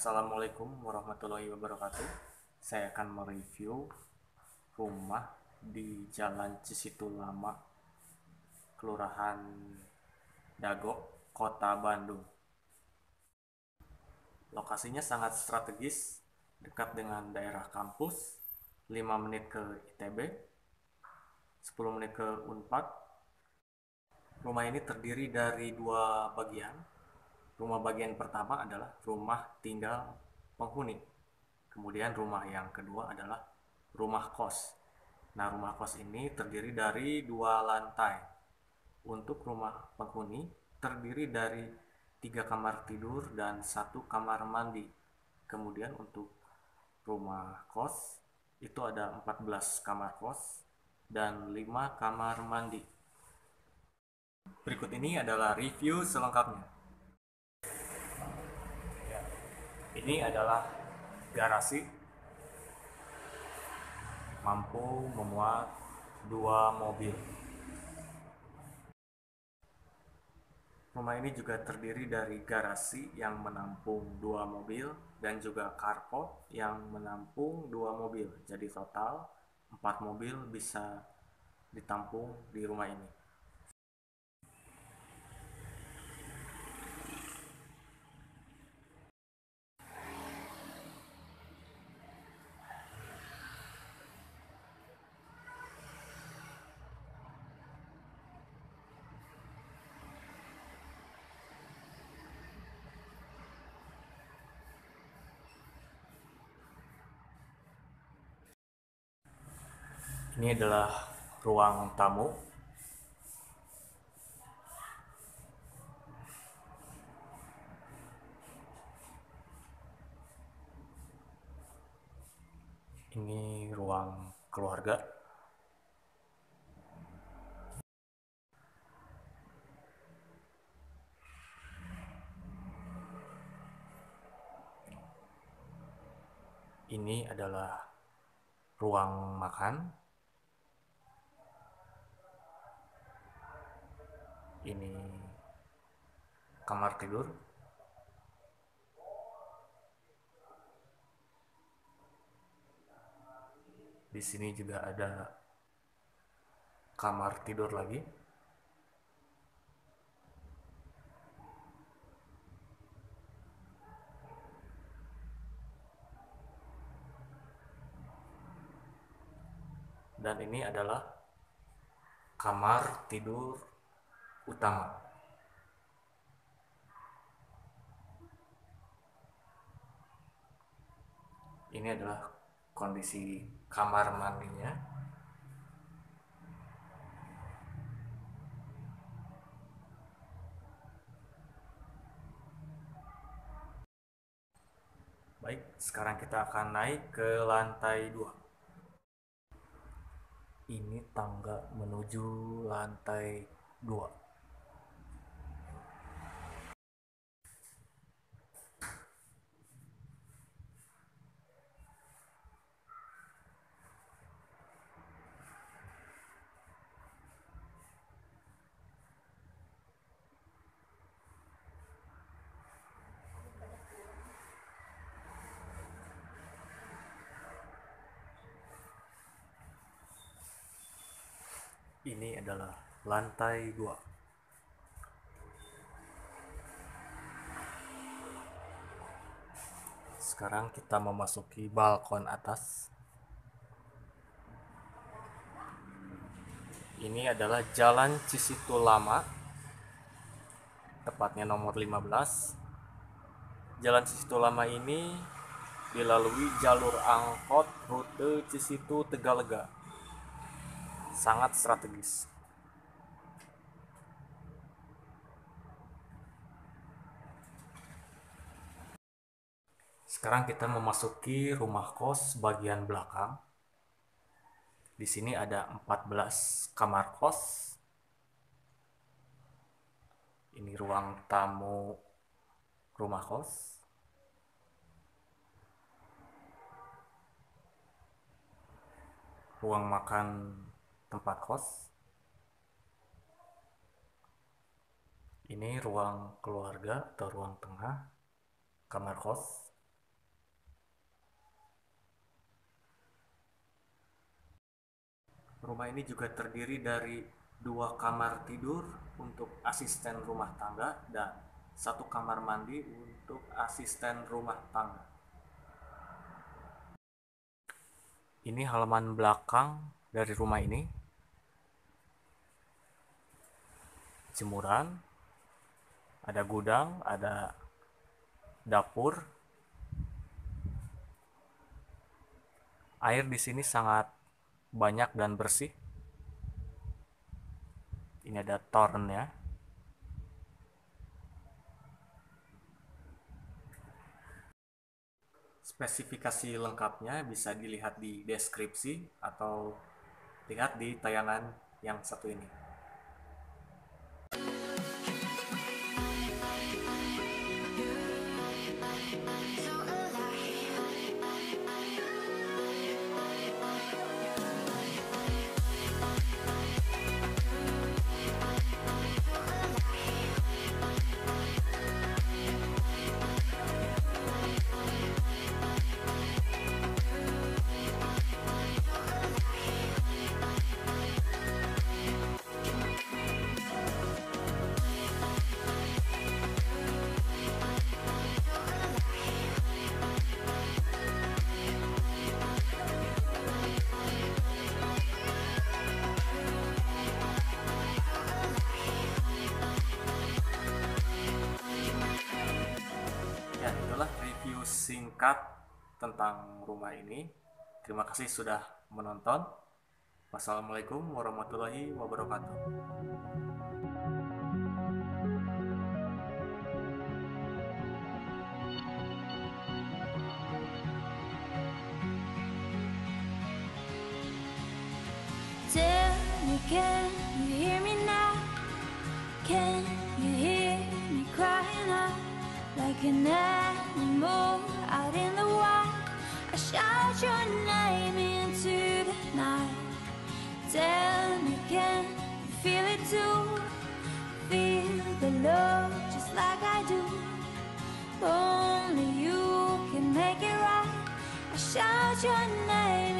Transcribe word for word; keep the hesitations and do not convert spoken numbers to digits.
Assalamualaikum warahmatullahi wabarakatuh. Saya akan mereview rumah di Jalan Cisitu Lama, Kelurahan Dago, Kota Bandung. Lokasinya sangat strategis, dekat dengan daerah kampus, lima menit ke I T B, sepuluh menit ke Unpad. Rumah ini terdiri dari dua bagian. Rumah bagian pertama adalah rumah tinggal penghuni. Kemudian rumah yang kedua adalah rumah kos. Nah, rumah kos ini terdiri dari dua lantai. Untuk rumah penghuni terdiri dari tiga kamar tidur dan satu kamar mandi. Kemudian untuk rumah kos itu ada empat belas kamar kos dan lima kamar mandi. Berikut ini adalah review selengkapnya. Ini adalah garasi, mampu memuat dua mobil. Rumah ini juga terdiri dari garasi yang menampung dua mobil dan juga carport yang menampung dua mobil. Jadi total empat mobil bisa ditampung di rumah ini. Ini adalah ruang tamu. Ini ruang keluarga. Ini adalah ruang makan. Ini kamar tidur. Di sini juga ada kamar tidur lagi. Dan ini adalah kamar tidur utama. Ini adalah kondisi kamar mandinya. Baik, sekarang kita akan naik ke lantai dua. Ini tangga menuju lantai dua. Ini adalah lantai dua. Sekarang kita memasuki balkon atas. Ini adalah Jalan Cisitu Lama, tepatnya nomor lima belas. Jalan Cisitu Lama ini dilalui jalur angkot rute Cisitu Tegalega. Sangat strategis. Sekarang kita memasuki rumah kos bagian belakang. Di sini ada empat belas kamar kos. Ini ruang tamu rumah kos. Ruang makan tempat kos. Ini ruang keluarga atau ruang tengah kamar kos. Rumah ini juga terdiri dari dua kamar tidur untuk asisten rumah tangga dan satu kamar mandi untuk asisten rumah tangga. Ini halaman belakang dari rumah ini. Jemuran, ada gudang, ada dapur. Air di sini sangat banyak dan bersih. Ini ada torrent ya. Spesifikasi lengkapnya bisa dilihat di deskripsi atau lihat di tayangan yang satu ini. Ya, itulah review singkat tentang rumah ini. Terima kasih sudah menonton. Wassalamualaikum warahmatullahi wabarakatuh. Tell me, can you hear me now? Can you hear me crying out like an animal out in the wild? I shout your name into the night. Tell me, can you feel it too? Feel the love just like I do. Only you can make it right. I shout your name